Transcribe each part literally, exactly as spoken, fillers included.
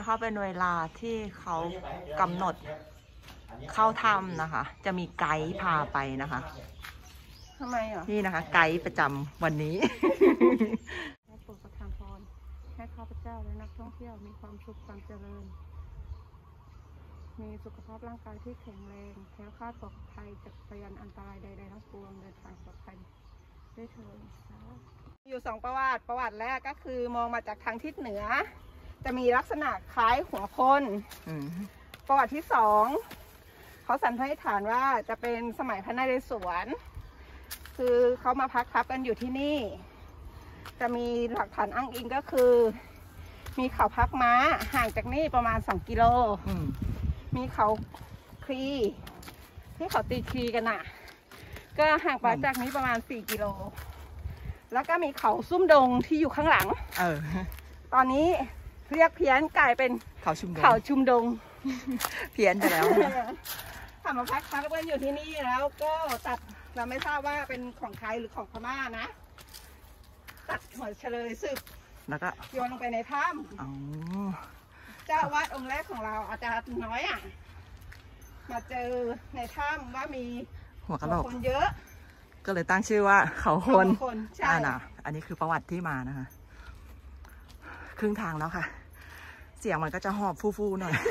นะคะเป็นเวลาที่เขากำหนดเข้าถ้ำนะคะจะมีไกด์พาไปนะคะทำไมอ่ะนี่นะคะไกด์ประจำวันนี้ให้โปรดประทานพรให้ข้าพเจ้าและนักท่องเที่ยวมีความสุขความเจริญมีสุขภาพร่างกายที่แข็งแรงแคล้วคลาดปลอดภัยจากพยานอันตรายใดๆทั้งปวงเดินทางปลอดภัยด้วยเถิดอยู่สองประวัติประวัติแรกก็คือมองมาจากทางทิศเหนือจะมีลักษณะคล้ายหัวคนประวัติที่สองเขาสันนิษฐานว่าจะเป็นสมัยพระนเรศวรคือเขามาพักทับกันอยู่ที่นี่จะมีหลักฐานอ้างอิงก็คือมีเขาพักม้าห่างจากนี่ประมาณสองกิโลมีเขาครีที่เขาตีครีกันน่ะก็ห่างไปจากนี้ประมาณสี่กิโลแล้วก็มีเขาซุ้มดงที่อยู่ข้างหลังเออตอนนี้เรียกเพี้ยนกลายเป็นเขาชุมดงเขาชุมดงเพี้ยนไปแล้วทำมาพักพักกันอยู่ที่นี่แล้วก็ตัดเราไม่ทราบว่าเป็นของไทยหรือของพม่านะตัดหัวเฉลยสึกแล้วก็โยนลงไปในถ้ำเจ้าอาวาสองค์แรกของเราอาจารย์น้อยอ่ะมาเจอในถ้ำว่ามีหัวกะโหลกคนเยอะก็เลยตั้งชื่อว่าเขาคนใช่น่ะอันนี้คือประวัติที่มานะคะครึ่งทางแล้วค่ะเสียงมันก็จะหอบฟู่ๆหน่อย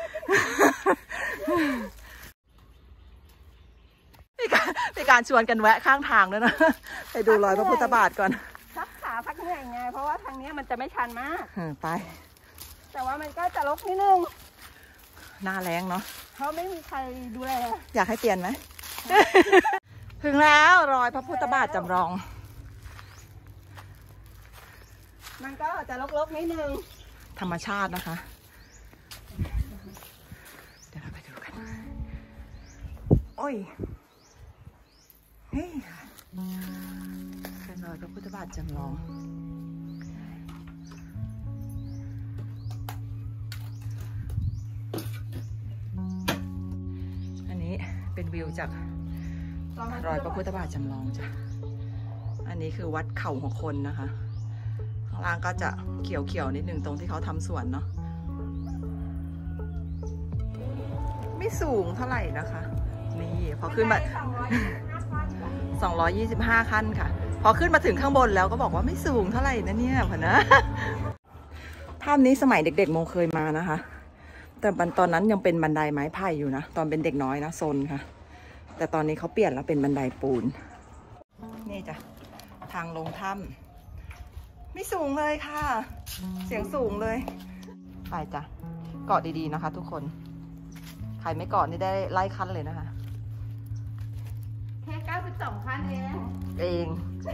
มีการมีการชวนกันแวะข้างทางด้วยนะไปดูรอยพระพุทธบาทก่อนพักขาพักเหนื่อยไงเพราะว่าทางนี้มันจะไม่ชันมากไปแต่ว่ามันก็จะรกนิดนึงหน้าแรงเนาะเพราะไม่มีใครดูแลอยากให้เปลี่ยนไหมถึงแล้วรอยพระพุทธบาทจำลองมันก็จะรกๆนิดนึงธรรมชาตินะคะเดี๋ยวเราไปดูกันโอ้ยเฮ้ยเป็นรอยพระพุทธบาทจำลองอันนี้เป็นวิวจากรอยพระพุทธบาทจำลองจ้ะอันนี้คือวัดเขาหัวคนนะคะข้างล่างก็จะเขียวๆนิดนึงตรงที่เขาทำสวนเนาะไม่สูงเท่าไหร่นะคะนี่พอขึ้นมาสองร้อยยี่สิบห้าขั้นค่ะพอขึ้นมาถึงข้างบนแล้วก็บอกว่าไม่สูงเท่าไหร่นะเนี่ยพอนะภาพนี้สมัยเด็กๆโมเคยมานะคะแต่ตอนนั้นยังเป็นบันไดไม้ไผ่อยู่นะตอนเป็นเด็กน้อยนะโซนค่ะแต่ตอนนี้เขาเปลี่ยนแล้วเป็นบันไดปูนนี่จ้ะทางลงถ้ำไม่สูงเลยค่ะเสียงสูงเลยไปจ้ะเกาะดีๆนะคะทุกคนใครไม่เกาะนี่ได้ไล่ขั้นเลยนะคะแค่เก้าสิบสองขั้นเองเอง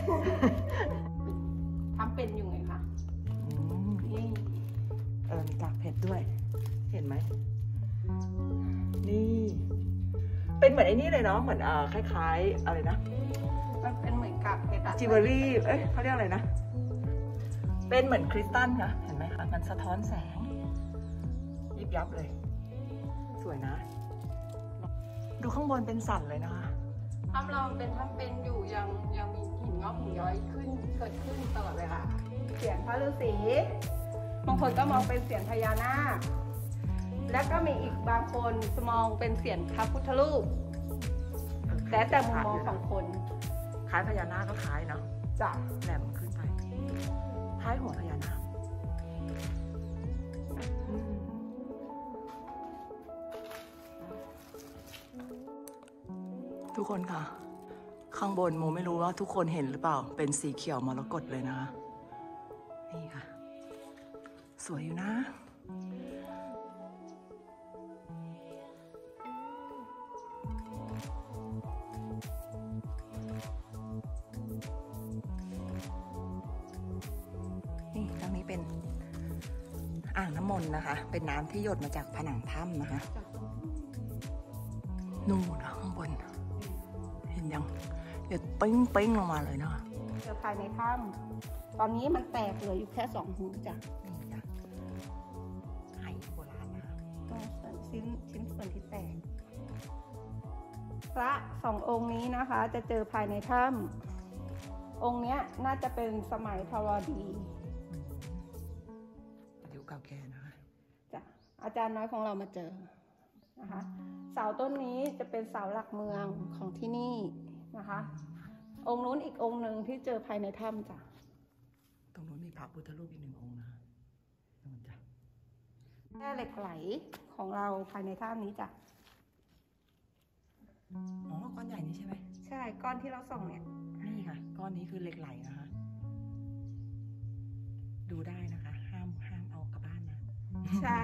ทำเป็นอยู่ไงคะนี่เออมีกากเพชรด้วยเห็นไหมนี่เป็นเหมือนไอ้นี่เลยเนาะเหมือนเอ่อคล้ายๆอะไรนะมันเป็นเหมือนกับจิวเวลรี่เอ้ยเขาเรียกอะไรนะเป็นเหมือนคริสตัลค่ะเห็นไหมคะมันสะท้อนแสงยิบยับเลยสวยนะดูข้างบนเป็นสันเลยนะคะถ้ำเราเป็นถ้ำเป็นอยู่ยังยังมีหินงอกหินย้อยขึ้นเกิดขึ้นตลอดเวลาเสียงพระฤาษีบางคนก็มองเป็นเสียงพญานาคแล้วก็มีอีกบางคนมองเป็นเสียงพระพุทธรูปแต่แต่มุมมองของคนคล้ายพญานาคก็คล้ายเนาะจ้ะแหลมขึ้นไปคล้ายหัวพญานาคทุกคนค่ะข้างบนโมไม่รู้ว่าทุกคนเห็นหรือเปล่าเป็นสีเขียวมรกตเลยนะคะนี่ค่ะสวยอยู่นะเป็นอ่างน้ำมนต์นะคะเป็นน้ำที่หยดมาจากผนังถ้ำนะคะนู่นนะข้างบนเห็นยังหยดปิ้งปิ้งลงมาเลยเนาะเจอภายในถ้ำตอนนี้มันแตกเหลืออยู่แค่สองหูจ้ะนี่จ้ะไข่โบราณนะคะก็ชิ้นชิ้นส่วนที่แตกพระสององค์นี้นะคะจะเจอภายในถ้ำองค์เนี้ยน่าจะเป็นสมัยธรวดีเก่าแก่นะคะจ้ะอาจารย์น้อยของเรามาเจอนะคะเสาต้นนี้จะเป็นเสาหลักเมืองของที่นี่นะคะองค์นู้นอีกองค์หนึ่งที่เจอภายในถ้ำจ้ะตรงนู้นมีพระพุทธรูปอีกหนึ่งองค์นะนู่นจ้ะแร่เหล็กไหลของเราภายในถ้ำนี้จ้ะอ๋อก้อนใหญ่นี้ใช่ไหมใช่ก้อนที่เราส่องเนี่ยนี่ค่ะก้อนนี้คือเหล็กไหลนะคะดูได้นะคะห้ามห้ามเอากลับบ้านนะใช่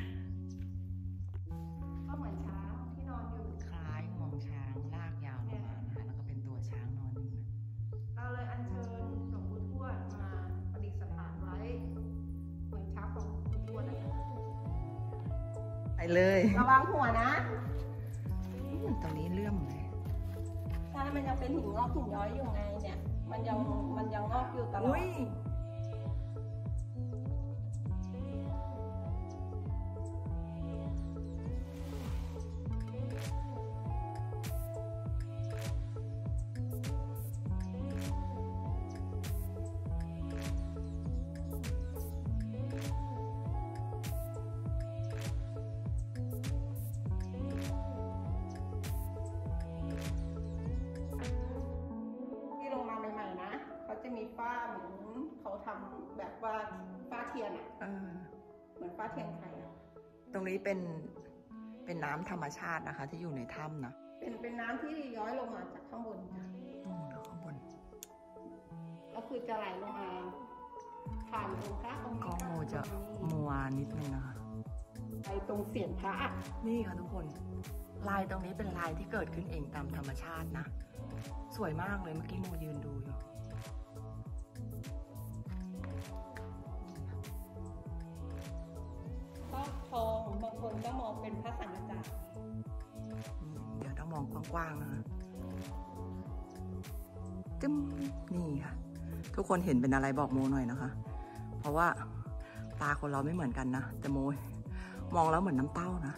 ก็เหมือนช้างที่นอนอยู่คล้ายงวงช้างลากยาวลงมานะคะแล้วก็เป็นตัวช้างนอนอยู่นะเราเลยอัญเชิญหลวงปู่ทวดมาประดิษฐานไว้เหมือนช้างของหลวงปู่ทวดนะคะไปเลยระวังหัวนะตรงนี้เลื่อมเลยใช่มันยังเป็นหินงอกหินย้อยอยู่ไงเนี่ยมันยังมันยังงอกอยู่ตลอดจะมีฝ้าเหมือนเขาทำแบบว่าฝ้าเทียนอ่ะเหมือนฝ้าเทียนไทยอ่ะตรงนี้เป็นเป็นน้ำธรรมชาตินะคะที่อยู่ในถ้ำนะเป็นเป็นน้ำที่ย้อยลงมาจากข้างบนค่ะโอ้ข้างบนก็คือจะไหลลงมาผ่านองค์พระองค์ก็โมจะมัวนิดนึงนะคะไปตรงเสียงพระนี่ค่ะทุกคนลายตรงนี้เป็นลายที่เกิดขึ้นเองตามธรรมชาตินะสวยมากเลยเมื่อกี้โมยืนดูอยู่ทองบางคนก็มองเป็นพระสังฆจารเดี๋ยวต้องมองกว้างๆนะคะจึ้มนี่ค่ะทุกคนเห็นเป็นอะไรบอกโมหน่อยนะคะเพราะว่าตาคนเราไม่เหมือนกันนะแต่โมมองแล้วเหมือนน้ำเต้านะ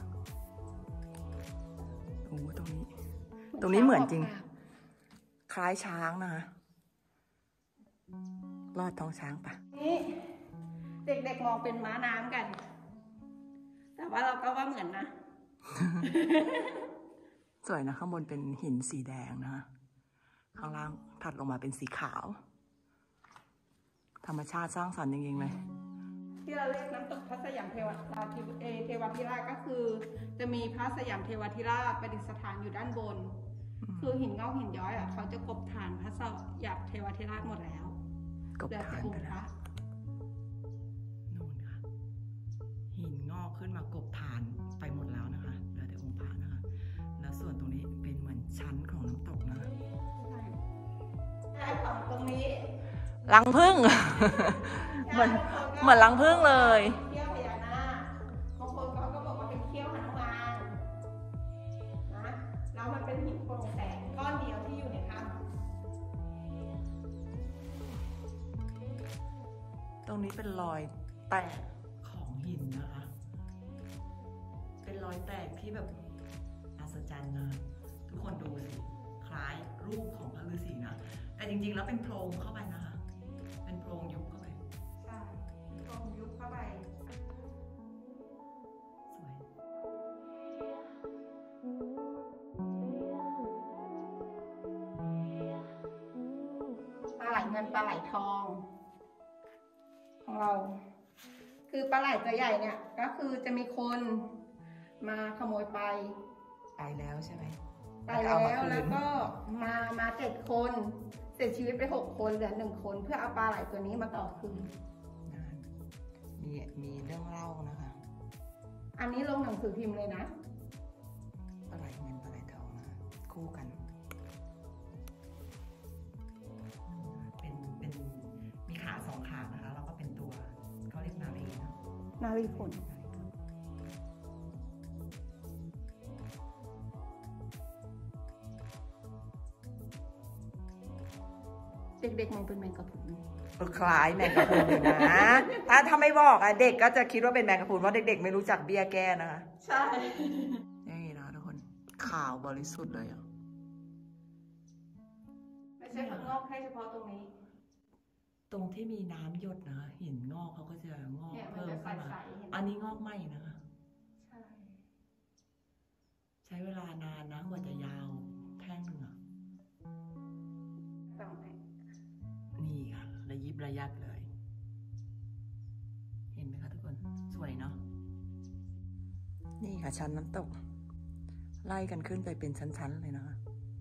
โอ้ตรงนี้ตรงนี้เหมือนจริงคล้ายช้างนะคะลอดท้องช้างปะนี่เด็กๆมองเป็นม้าน้ำกันแต่ว่าเราก็ว่าเหมือนนะสวยนะข้างบนเป็นหินสีแดงนะคะข้างล่างถัดลงมาเป็นสีขาวธรรมชาติสร้างสรรค์จริงๆเลยที่เราเรียกน้ำตกพระสยามเทวราชเทวทิราชก็คือจะมีพระสยามเทวทิราชประดิษฐานอยู่ด้านบนคือหินงอกหินย้อยอ่ะเขาจะกบฐานพระสยามเทวทิราชหมดแล้วกบฐานไปแล้วหินงอกขึ้นมากบฐานไปหมดแล้วนะคะเหลือแต่องค์พระนะคะแล้วส่วนตรงนี้เป็นเหมือนชั้นของน้ำตกนะใช่ของตรงนี้รังผึ้งเหมือนเหมือนรังผึ้งเลยเขี้ยวพญานาคบางคนเขาก็บอกว่าเป็นเขี้ยวหนุมานนะแล้วมันเป็นหินโปร่งแสงก้อนเดียวที่อยู่ในถ้ำตรงนี้เป็นรอยแตกหินนะคะเป็นรอยแตกที่แบบอัศจรรย์นะทุกคนดูสิคล้ายรูปของพระฤาษีนะแต่จริงๆแล้วเป็นโพรงเข้าไปนะคะเป็นโพรงยุบเข้าไปใช่โพรงยุบเข้าไปสวยปลาไหลเงินปลาไหลทองของเราคือปลาไหลตัวใหญ่เนี่ยก็คือจะมีคนมาขโมยไปไปแล้วใช่ไหมไปแล้วแล้วก็มามาเจ็ดคนเสียชีวิตไปหกคนเหลือหนึ่งคนเพื่อเอาปลาไหลตัวนี้มาต่อคืนมีมีเรื่องเล่านะคะอันนี้ลงหนังสือพิมพ์เลยนะปลาไหลเงินปลาไหลทองนะคู่กันเป็นเป็นมีขาสองขานะคะแล้วก็เป็นตัวเขาเรียกนารีนะนารีผลเด็กๆมองเป็นแมงกะพรุนคล้ายแมงกะพรุนอยู่นะถ้าถ้าไม่บอกอ่ะเด็กก็จะคิดว่าเป็นแมงกะพรุนเพราะเด็กๆไม่รู้จักเบี้ยแก้นะคะใช่นี่นะทุกคนขาวบริสุทธิ์เลยอ่ะไม่ใช่ข้างนอกแค่เฉพาะตรงนี้ตรงที่มีน้ำหยดนะหินงอกเขาก็จะงอกเพิ่มขึ้นมาอันนี้งอกไหมนะคะใช้เวลานานนะกว่าจะยาวแท่งหนึ่งอะสองแห่งนี่ค่ะระยิบระยับเลย เห็นไหมคะทุกคนสวยเนาะนี่ค่ะชั้นน้ำตก ไล่กันขึ้นไปเป็นชั้นๆเลยนะคะ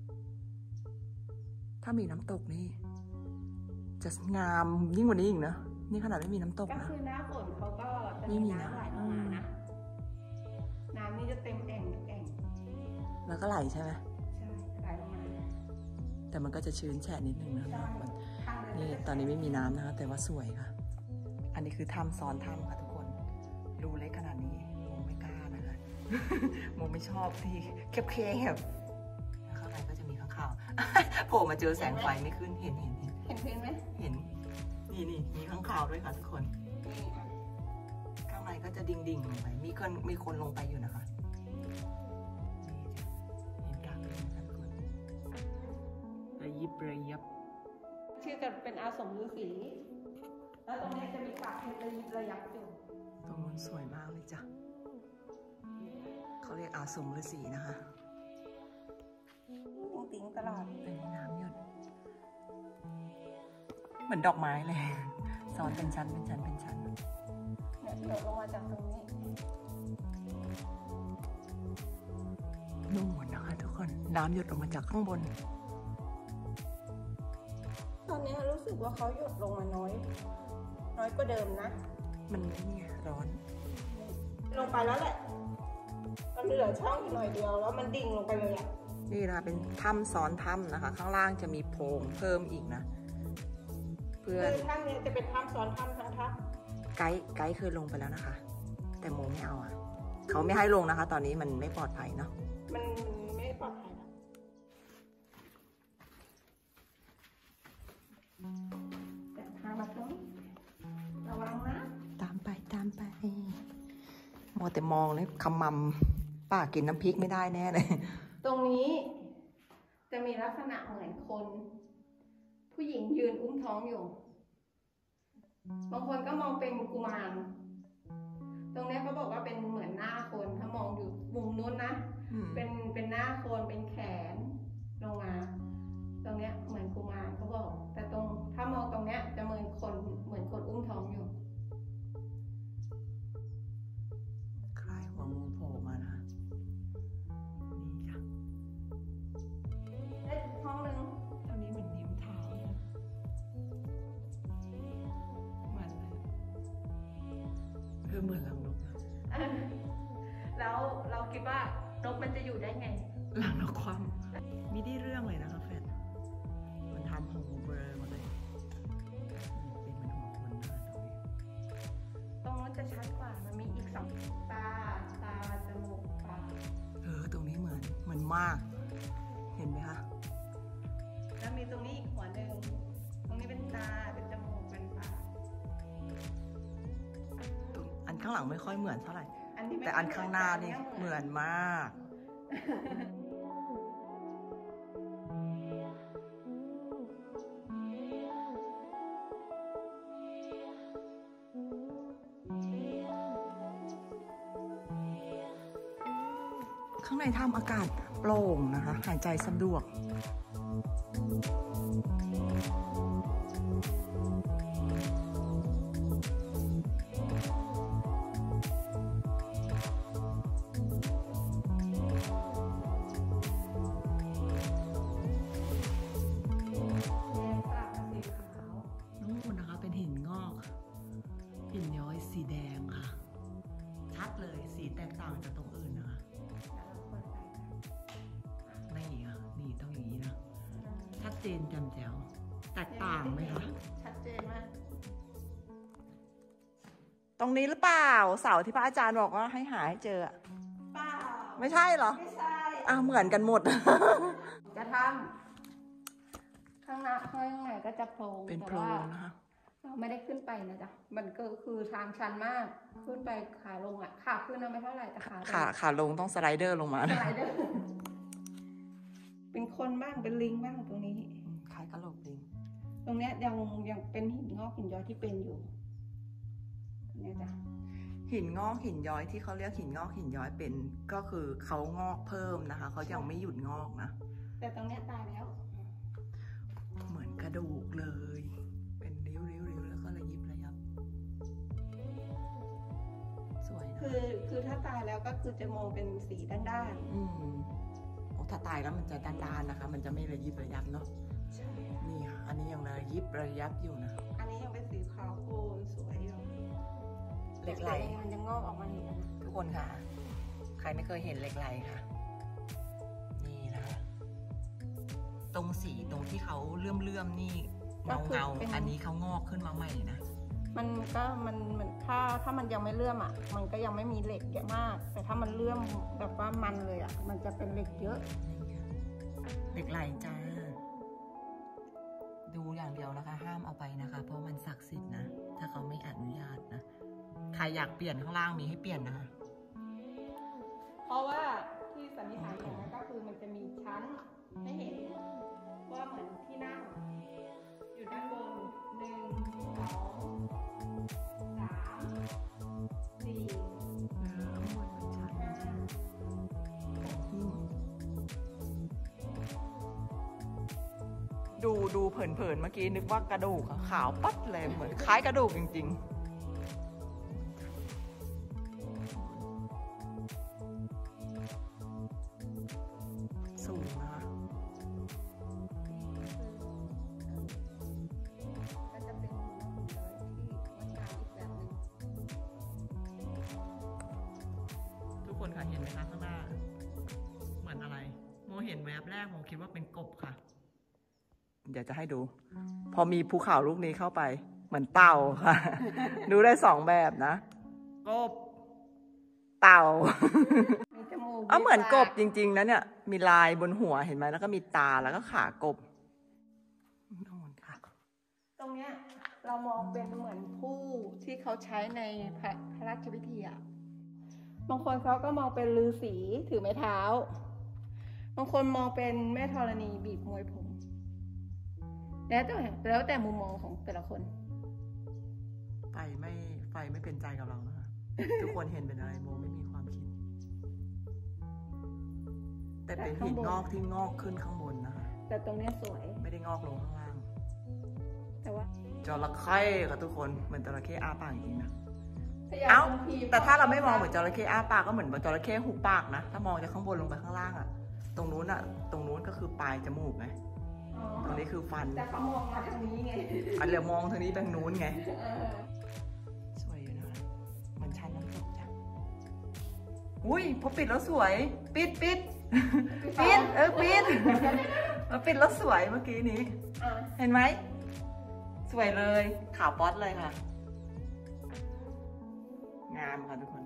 ถ้ามีน้ำตกนี่จะงามยิ่งกว่านี้อีกนะนี่ขนาดไม่มีน้ำตกก็นะคือหน้าฝนเขาก็จะนี่มีมีน้ำน้ำไหลลงมานะน้ำนี่จะเต็มแอ่งทุกแอ่งแล้วก็ไหลใช่ไหมใช่ไหลลงมาแต่มันก็จะชื้นแฉะนิดนึงนะใช่ทุกคนทางเดินนี่ก็จะตอนนี้ไม่มีน้ำนะคะแต่ว่าสวยค่ะ อันนี้คือถ้ำซ้อนถ้ำค่ะทุกคนรูเล็กขนาดนี้โมไม่กล้านะคะ โมไม่ชอบที่แคบๆข้างในก็จะมีข้างข่าว โผล่มาเจอแสงไฟไม่ขึ้นเห็นเห็นเห็นเห็นเพลงไหมเห็นนี่นี่มีข้างข่าวด้วยค่ะทุกคนนี่ค่ะข้างในก็จะดิ่งดิ่งๆลงไปมีคนมีคนลงไปอยู่นะคะนี่จ้ะเห็นกลางเลยนะคะทุกคนระยิบระยับชื่อกันเป็นอาสมฤาษีแล้วตรงนี้จะมีปากเพชรระยิบระยับอยู่ตรงนู้นสวยมากเลยจ้ะเขาเรียกอาสมฤาษีนะคะติ๊งๆตลอดเป็นน้ำหยดเหมือนดอกไม้เลยซ้อนเป็นชั้นเป็นชั้นเป็นชั้นเนี่ยหยดลงมาจากตรงนี้นู่นนะคะทุกคนน้ำหยดลงมาจากข้างบนตอนนี้รู้สึกว่าเขาหยดลงมาน้อย น้อยกว่าเดิมนะมันนี่ไงร้อนลงไปแล้วแหละ มันเหลือช่องอีกหน่อยเดียวแล้วมันดิ่งลงไปเลยอ่ะนี่นะคะเป็นถ้ำซ้อนถ้ำนะคะ ข้างล่างจะมีโพรงเพิ่มอีกนะ เพื่อนคือถ้ำนี้จะเป็นถ้ำซ้อนถ้ำทั้งถ้ไกด์ไกด์เคยลงไปแล้วนะคะ แต่โมไม่เอาอ่ะเขาไม่ให้ลงนะคะ ตอนนี้มันไม่ปลอดภัยเนาะำมันไม่ปลอดภัยนะแต่ทางมาตรงนี้ระวังนะตามไปตามไปมอแต่มองเลยคำมำป้ากินน้ำพริกไม่ได้แน่เลยตรงนี้จะมีลักษณะเหมือนคน ผู้หญิงยืนอุ้มท้องอยู่ บางคนก็มองเป็นกุมาร ตรงนี้เขาบอกว่าเป็นเหมือนหน้าคน ถ้ามองอยู่มุมนู้นนะอืมเป็นเป็นหน้าคนเป็นแขนลงมา ตรงเนี้ยเหมือนกุมารเขาบอก แต่ตรงถ้ามองตรงเนี้ยจะเหมือนคนเหมือนคนอุ้มท้องอยู่คล้ายหัวงูโผล่มานะนี่จ้ะได้อีกห้องหนึ่งตอนนี้เหมือนนิ้วเท้าเลยเหมือนเลยคือเหมือนรังนกนะแล้วเราคิดว่านกมันจะอยู่ได้ไงรังนกความมีได้เรื่องเลยนะคะแฟนมันทำหูเบลอหมดเลยเป็นเหมือนหัวคนนะคะตรงนี้ตรงนู้นจะชัดกว่า มันมีอีกสองตา ตา จมูก ปากเออตรงนี้เหมือนเหมือนมาก เห็นไหมคะแล้วมีตรงนี้อีกหัวหนึ่ง ตรงนี้เป็นตา เป็นจมูก เป็นปากตรงอันข้างหลังไม่ค่อยเหมือนเท่าไหร่อันนี้ไม่แต่อันข้างหน้านี่เหมือนมาก ข้างในถ้ำอากาศโปร่งนะคะ หายใจสะดวกปากสีขาวนู่นนะคะเป็นหินงอก หินย้อยสีแดงค่ะ ชัดเลยสีแตกต่างจากตรงอื่นนะคะแล้วเราเปิดไฟกันนี่ค่ะนี่ต้องอย่างนี้นะ ชัดเจนแจ่มแจ๋วแตกต่างไหมคะชัดเจนมากตรงนี้หรือเปล่าเสาที่พระอาจารย์บอกว่าให้หาให้เจออะเปล่าไม่ใช่เหรอไม่ใช่อ้าวเหมือนกันหมดจะทำข้างหน้าข้างในก็จะโพรงเป็นโพแต่รงว่านะคะเราไม่ได้ขึ้นไปนะจ๊ะ มันก็คือทางชันมาก ขึ้นไปขาลงอ่ะ ขาขึ้นน่ะไม่เท่าไหร่แต่ขาลงขาขาลงต้องสไลเดอร์ลงมาสไลเดอร์เป็นคนบ้างเป็นลิงบ้างตรงนี้คล้ายกะโหลกลิงตรงเนี้ยยังยังเป็นหินงอกหินย้อยที่เป็นอยู่เนี่ยจ้ะหหินงอกหินย้อยที่เขาเรียกหินงอกหินย้อยเป็นก็คือเขางอกเพิ่มนะคะเขายังไม่หยุดงอกนะแต่ตรงเนี้ยตายแล้วเหมือนกระดูกเลย เป็นริ้วริ้วริ้วแล้วก็ระยิบระยับสวยนะคือคือถ้าตายแล้วก็คือจะมองเป็นสีด้านอืมโอ้ถ้าตายแล้วมันจะด้านๆนะคะ มันจะไม่ระยิบระยับเนาะๆใช่นี่ค่ะอันนี้ยังระยิบระยับอยู่นะอันนี้ยังเป็นสีขาวโพลนสวยอยู่เหล็กไหลมันจะงอกออกมาอีกนะทุกคนค่ะ ใครไม่เคยเห็นเหล็กไหลค่ะ นี่นะคะตรงสีตรงที่เขาเลื่อมเลื่อมๆนี่เงาเงาๆอันนี้เขางอกขึ้นมาใหม่นะมันก็มันมันถ้าถ้ามันยังไม่เลื่อมอ่ะ มันก็ยังไม่มีเหล็กเยอะมาก แต่ถ้ามันเลื่อมแบบว่ามันเลยอ่ะ มันจะเป็นเหล็กเยอะเหล็กไหลจ้า ดูอย่างเดียวนะคะ ห้ามเอาไปนะคะ เพราะมันศักดิ์สิทธิ์นะ ถ้าเขาไม่อนุญาตนะ ใครอยากเปลี่ยนข้างล่างมีให้เปลี่ยนนะคะเพราะว่าที่สันนิษฐานอย่างนั้นก็คือมันจะมีชั้นให้เห็นว่าเหมือนที่นั่งอยู่ด้านบนหนึ่งสองสามสี่ห้าดูดูเผินๆเมื่อกี้นึกว่ากระดูกอะขาวปั๊ดเลยเหมือนคล้ายกระดูกจริงๆ สูงนะคะก็จะเป็นหุ่นเลยที่งดงามอีกแบบหนึ่งทุกคนค่ะเห็นไหมคะข้างหน้า เหมือนอะไร โมเห็นแวบแรกโมคิดว่าเป็นกบค่ะ เดี๋ยวจะให้ดู พอมีภูเขาลูกนี้เข้าไป เหมือนเต่าค่ะ ดูได้สองแบบนะ กบ เต่ามีจมูกอ๋อเหมือนกบปาจริงๆนะเนี่ย มีลายบนหัวเห็นไหมแล้วก็มีตาแล้วก็ขากบโน่นค่ะตรงเนี้ยเรามองเป็นเหมือนผู้ที่เขาใช้ในพระพระราชพิธีอ่ะ บางคนเขาก็มองเป็นฤาษีถือไม้เท้า บางคนมองเป็นแม่ธรณีบีบมวยผม แล้วแต่แล้วแต่มุมมองของแต่ละคนไฟไม่ไฟไม่เป็นใจกับเรานะคะ ทุกคนเห็นเป็นอะไรโมไม่มีความคิด แต่เป็นหินงอกที่งอกขึ้นข้างบนนะคะแต่ตรงเนี้ยสวยไม่ได้งอกลงข้างล่างแต่ว่าจระเข้ค่ะทุกคนเหมือนจระเข้อ้าปากจริงนะพญเอ้าครุฑีแต่ถ้าเราไม่มองเหมือนจระเข้อ้าปากก็เหมือนจระเข้หุบปากนะถ้ามองจากข้างบนลงไปข้างล่างอะตรงนู้นอะตรงนู้นก็คือปลายจมูกไงอ๋อตรงนี้คือฟันแต่เขามองมาทางนี้ไงอันเหลียวมองทางนี้ไปทางนู้นไงเออสวยอยู่นะคะเหมือนชั้นน้ำตกจ้ะอุ้ยพอปิดแล้วสวย ปิดปิดปิดเออปิดมาปิดแล้วสวยเมื่อกี้นี้อ่ะเห็นไหมสวยเลยขาวป๊อตเลยค่ะ งามค่ะทุกคน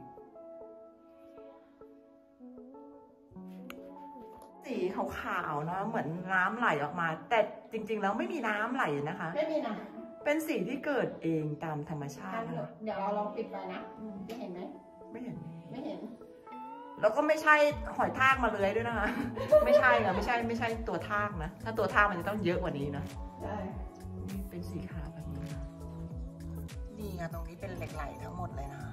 สีขาวๆนะเหมือนน้ำไหลออกมา แต่จริงๆแล้วไม่มีน้ำไหลนะคะไม่มีนะเป็นสีที่เกิดเองตามธรรมชาอ่ะตินะคะเดี๋ยวเราลองปิดไปนะจะเห็นไหมไม่เห็นไม่เห็นแล้วก็ไม่ใช่หอยทากมาเลื้อยด้วยนะคะ ไม่ใช่ค่ะไม่ใช่ไม่ใช่ตัวทากนะ ถ้าตัวทากมันจะต้องเยอะกว่านี้นะใช่นี่เป็นสีขาวแบบนี้นะนี่ค่ะตรงนี้เป็นเหล็กไหลทั้งหมดเลยนะคะ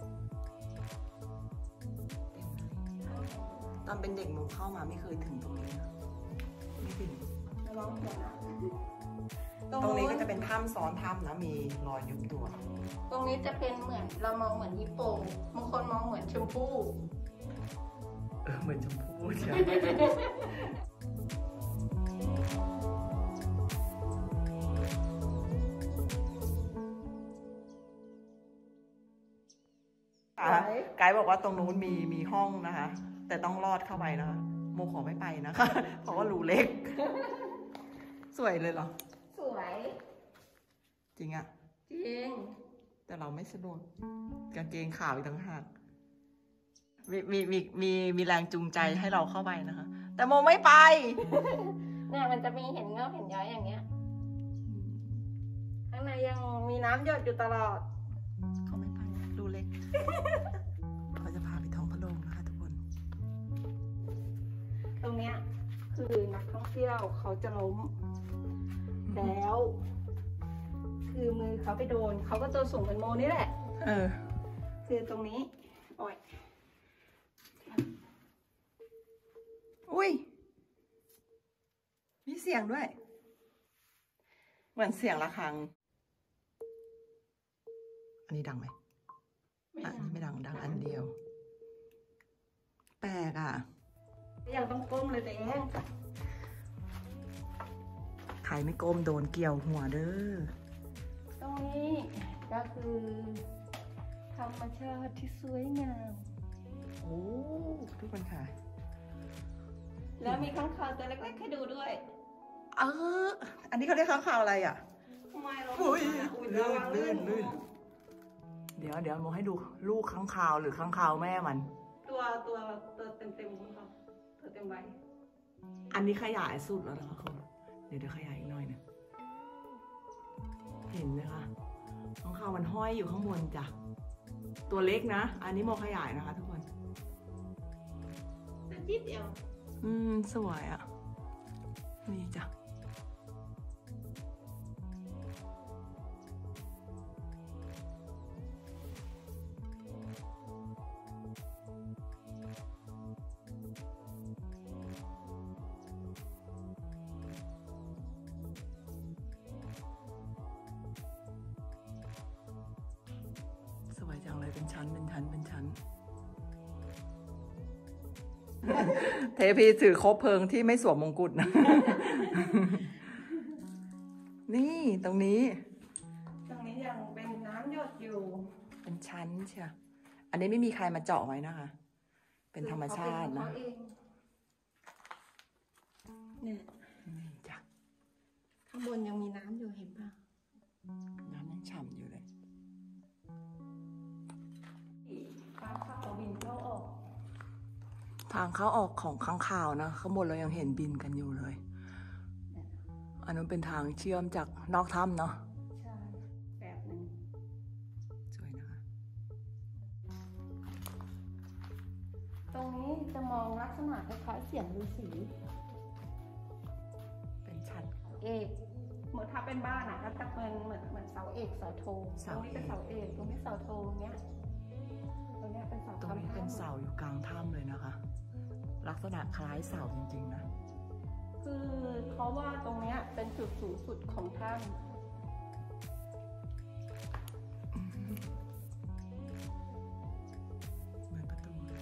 เต็มเลยตอนเป็นเด็กหนูเข้ามาไม่เคยถึงตรงนี้นะไม่ถึงระวังหัวนะตรงนี้ก็จะเป็นถ้ำซ้อนถ้ำนะมีรอยยุบตัวตรงนี้จะเป็นเหมือนเรามองเหมือนฮิปโปบางคนมองเหมือนชมพู่เออเหมือนชมพู่ใช่ไกด์บอกว่าตรงนู้นมีมีห้องนะคะ แต่ต้องลอดเข้าไปนะคะโมขอไม่ไปนะคะ เพราะว่ารูเล็ก สวยเลยเหรอสวยจริงอะจริงแต่เราไม่สะดวกกางเกงขาวอีกต่างหากมีมีมีมีมีแรงจูงใจให้เราเข้าไปนะคะ แต่โมไม่ไปเนี่ยมันจะมีเห็นเงาเห็นย้อยอย่างเงี้ย ข้างในยังมีน้ำหยดอยู่ตลอดเขาไม่ไปรูเล็ก เขาจะพาไปท้องพระโรงนะคะทุกคนตรงเนี้ยคือนักท่องเที่ยวเขาจะล้ม แล้ว คือมือเขาไปโดนเขาก็ตัวสูงเป็นโมนี่แหละเออคือตรงนี้โอ้ยอุ้ยมีเสียงด้วยเหมือนเสียงระฆังอันนี้ดังไหมอันนี้ไม่ดังดังอันเดียวแปลกอ่ะยังต้องก้มเลยแต่เองใครไม่ก้มโดนเกี่ยวหัวเด้อตรงนี้ก็คือธรรมชาติที่สวยงามโอ้ทุกคนค่ะแล้วมีข้างคาวตัวเล็กๆให้ดูด้วยเอออันนี้เขาเรียกข้างคาวอะไรอ่ะทำไมเราอุ้ยอุ้ยลื่ระนวังลื่นลื่นเดี๋ยวเดี๋ยวโมให้ดูลูกข้างคาวหรือข้างคาวแม่มันตัวตัวตัวเต็มเต็มของเขาตัวเต็มใบอันนี้ขยายสุดแล้วนะคะคุณเดี๋ยวเดี๋ยวขยายอีกหน่อยนะเห็นไหมคะข้างคาวมันห้อยอยู่ข้างบนจ้ะตัวเล็กนะอันนี้โมขยายนะคะทุกคนตัวจิ๊ดเดียวอืมสวยอ่ะนี่จ้ะสวยจังเลยเป็นชั้นเป็นชั้นเป็นชั้น เทพีถือคบเพลิงที่ไม่สวมมงกุฎนะ นี่ตรงนี้ตรงนี้ยังเป็นน้ำหยดอยู่เป็นชั้นเชียวอันนี้ไม่มีใครมาเจาะไว้นะคะ เป็นธรรมชาตินะคือเขาเป็นของเขาเองเนี่ยนี่จ้ะข้างบนยังมีน้ำอยู่เห็นป่ะน้ำยังฉ่ำอยู่เลยฟ้าผ่าเอาบินเข้าออกทางเข้าออกของข้างคาวนะข้างบนเรายังเห็นบินกันอยู่เลย อันนั้นเป็นทางเชื่อมจากนอกถ้ำเนาะใช่แบบหนึ่งสวยนะคะตรงนี้จะมองลักษณะคล้ายๆเสียงฤาษีเป็นชั้นเอกเหมือนถ้าเป็นบ้านอ่ะก็จะเป็นเหมือนเหมือนเสาเอกเสาโทตเสารงนี้เป็นเอกเสาเอกตรงนี้เสาโทเนี้ยตรงเนี้ยเป็นเสาตรงนี้เป็นเสาอยู่กลางถ้ำเลยนะคะ ลักษณะคล้ายเสาจริงๆนะคือเขาว่าตรงเนี้ยเป็นจุดสูงสุดของถ้เหมือนประตูเลย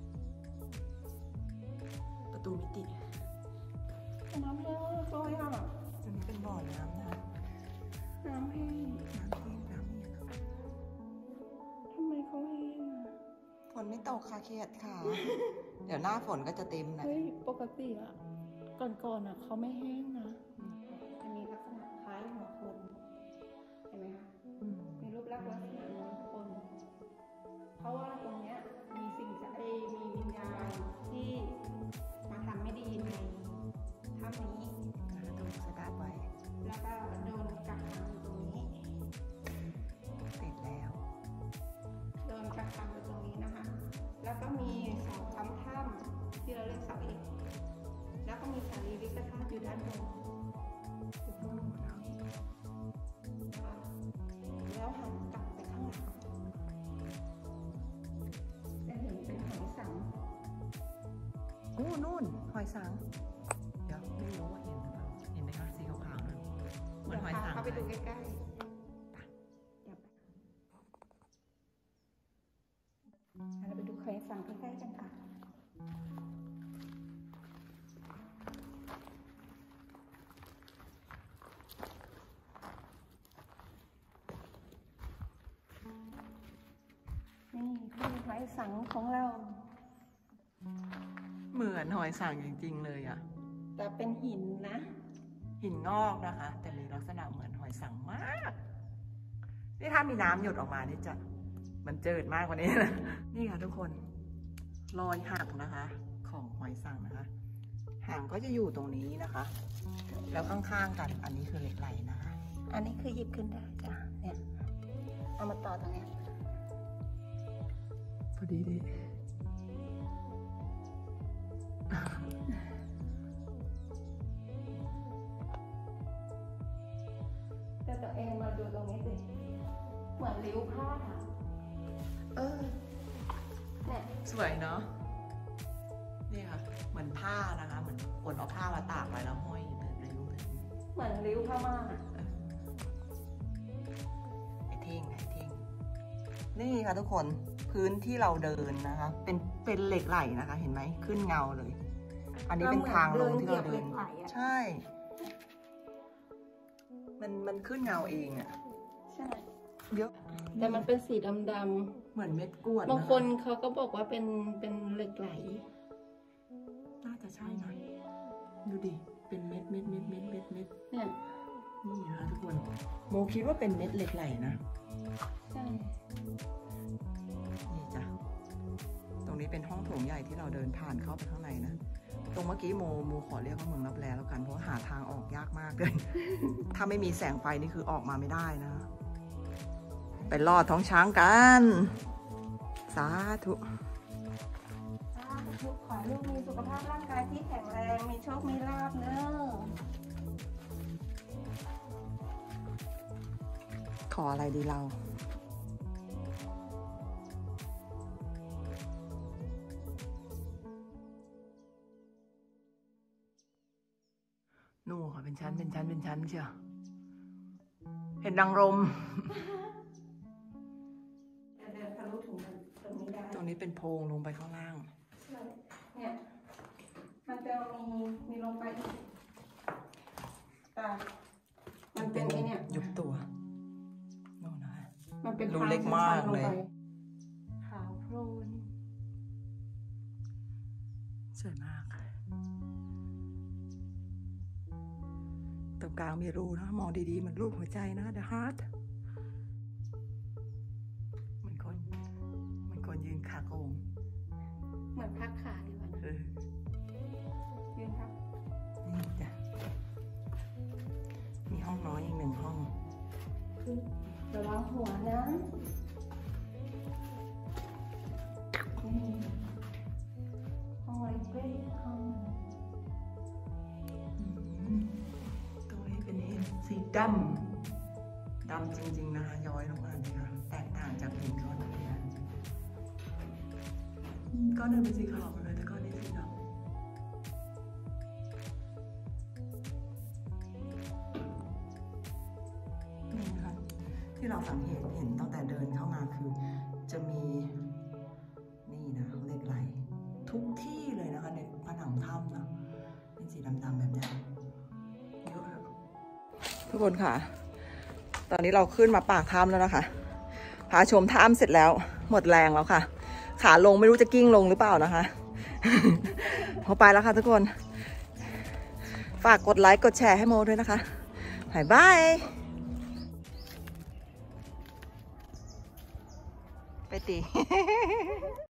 ประตูมิติำน้ำแห้งสวยอ่ะตรงนี้เป็นบ่อน้ำนะน้ำแห้งน้ำแห้งน้ำเย็นทำไมเขาแห้งอ่ะฝนไม่ตกค่ะเครียดค่ะ เดี๋ยวหน้าฝนก็จะเต็มนะเฮ้ยปกติอ่ะก่อนๆอ่ะเขาไม่แห้งนะจะมีลักษณะคล้ายหัวคนเห็นไหมคะอืมมีรูปลักษณ์ลักษณะเหมือนคน เพราะว่าตรงเนี้ยมีสิ่งจะเอยมีวิญญาณที่มาทำไม่ดีในถ้ำนี้แล้วดูสตาร์ทไว้แล้วก็โดนกักขังอยู่ตรงนี้ติดแล้วโดนกักขังอยู่ตรงนี้นะคะ แล้วก็มีเสาค้ำถ้ำที่เราเรียกเสาเอกแล้วก็มีสารีริกธาตุอยู่ด้านบนอยู่ตรงนี้นะคะแล้วหันกลับไปข้างหลังจะเห็นเป็นหอยสังอู้นู่นหอยสัง เดี๋ยวไม่รู้ว่าเห็นหรือเปล่า เห็นไหมคะสีขาวๆนั่นเหมือนหอยสังเข้าไปดูเลยใกล้ๆเดี๋ยวเราไปดูหอยสังใกล้ๆกันค่ะ นี่คือหอยสังของเราเหมือนหอยสังจริงๆเลยอะแต่เป็นหินนะหินงอกนะคะ แต่มีลักษณะเหมือนหอยสังมาก นี่ถ้ามีน้ำหยดออกมานี่จะมันเจิดมากกว่านี้นะ นี่ค่ะทุกคน รอยหักนะคะ ของหอยสังนะคะ หางก็จะอยู่ตรงนี้นะคะ แล้วข้างๆกัน อันนี้คือเหล็กไหลนะคะอันนี้คือหยิบขึ้นได้จ้ะ เนี่ย เอามาต่อตรงเนี้ยพอดีดีแต่ตัวเองมาดูตรงนี้สิ เหมือนริ้วผ้าเออเนี่ยสวยเนาะนี่ค่ะเหมือนผ้านะคะเหมือนคนเอาผ้ามาตากไว้แล้วห้อยแบบในรูปแบบนี้เหมือนริ้วผ้าม่านไอเท่งไอเท่งนี่ค่ะทุกคนพื้นที่เราเดินนะคะ เป็นเป็นเหล็กไหลนะคะ เห็นไหมขึ้นเงาเลย อันนี้เป็นทางลงที่เราเดินใช่มันมันขึ้นเงาเองอะใช่เยอะแต่มันเป็นสีดำเหมือนเม็ดกรวดๆบางคนเขาก็บอกว่าเป็นเป็นเหล็กไหลน่าจะใช่นะดูดิเป็นเม็ดเม็ดเม็ดเม็ดเม็ดเม็ดเนี่ยนี่นะคะทุกคนโมคิดว่าเป็นเม็ดเหล็กไหลนะใช่นี่จ้ะตรงนี้เป็นห้องโถงใหญ่ที่เราเดินผ่านเข้าไปข้างในนะตรงเมื่อกี้โมโมขอเรียกว่าเมืองลับแลแล้วกันเพราะว่าหาทางออกยากมากเลย ถ้าไม่มีแสงไฟนี่คือออกมาไม่ได้นะไปลอดท้องช้างกันสาธุขอให้ลูกมีสุขภาพร่างกายที่แข็งแรง มีโชค มีลาภเนอะขออะไรดีเรานู่ค่ะเป็นชั้นเป็นชั้นเป็นชั้นเชียวเห็นดังลมเดินทะลุถึงตรงนี้ได้ตรงนี้เป็นโพรงลงไปข้างล่างเนี่ยมันจะมีมีลงไปอีกแต่มันเป็นไอเนี่ยยุบตัวโน่นนะมันเป็นรูเล็กมากเลยขาวโพลนสวยมากตรงกลางมีรูนะมองดีๆเหมือนรูปหัวใจนะ The Heart เหมือนคนเหมือนคนยืนขาโกงเหมือนพักขาดีกว่าเอนะอยืนพักนี่จ้ะมีห้องน้อยอีกหนึ่งห้องคือระวังหัวนะนี่ห้องไว้เป้ห้องตรงนี้เป็นหินสีดำ ดำจริงๆนะคะย้อยลงมาเลยค่ะแตกต่างจากหินก้อนอื่นนะก้อนอื่นเป็นสีขาวหมดเลยแต่ก้อนนี้สีดำนี่นะคะที่เราสังเกตเห็นตั้งแต่เดินเข้ามาคือจะมีนี่นะเหล็กไหลทุกที่เลยนะคะในผนังถ้ำนะเป็นสีดำๆแบบนี้เยอะเลยทุกคนค่ะ ตอนนี้เราขึ้นมาปากถ้ำแล้วนะคะพาชมถ้ำเสร็จแล้วหมดแรงแล้วค่ะ ขาลงไม่รู้จะกิ้งลงหรือเปล่านะคะ พอไปแล้วค่ะทุกคน ฝากกดไลค์กดแชร์ให้โมด้วยนะคะบ๊ายบาย ไปตี